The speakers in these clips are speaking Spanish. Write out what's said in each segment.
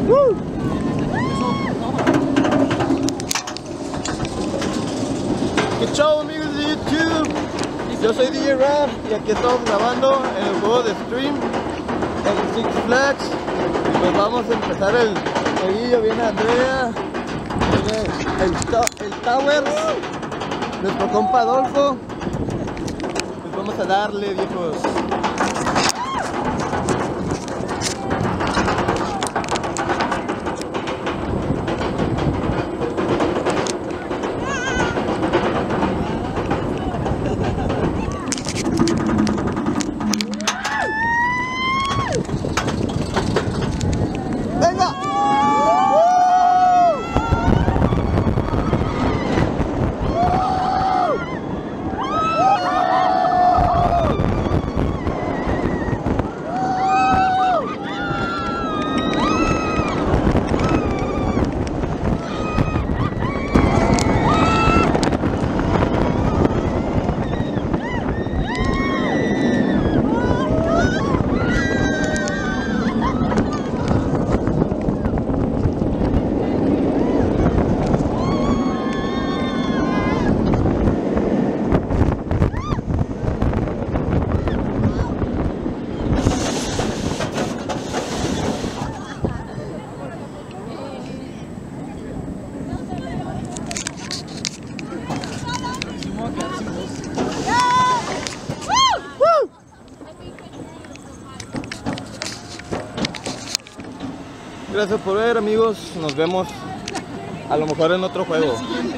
¿Qué show, amigos de YouTube? Yo soy DJ Rap y aquí estamos grabando en el juego de Stream en Six Flags. Pues vamos a empezar el jueguillo. Viene Andrea, viene el Towers, nuestro compa Adolfo. Pues vamos a darle, viejos. Gracias por ver, amigos. Nos vemos a lo mejor en otro juego.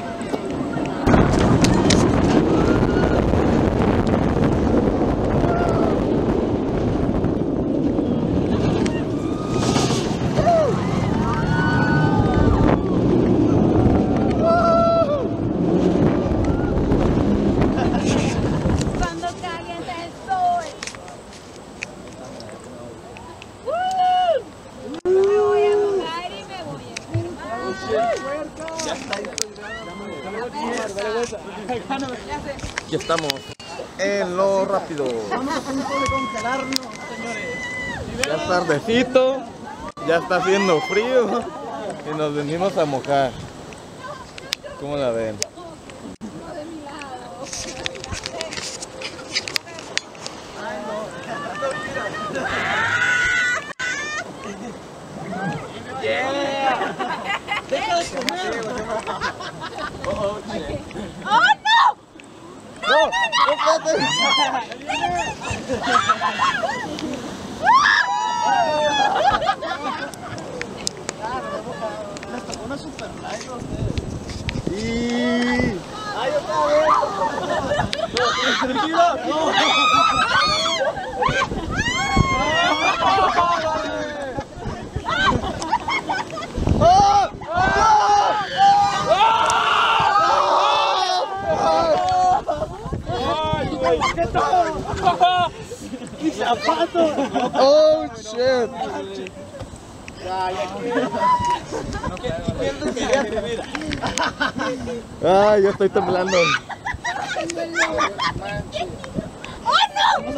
Ya estamos en lo rápido. Vamos a punto de congelarnos, señores. Ya es tardecito, ya está haciendo frío y nos venimos a mojar. ¿Cómo la ven? Deja de comer. ¡Oh, no! ¡No! ¡Espérate! Les tocó una super live a ustedes. Y... ¡Ay, otra vez! ¡Tranquilo! ¡No! ¡Qué todo! ¡Y zapatos! ¡Oh, shit! ¡Ay, ya estoy temblando! ¡Oh, no!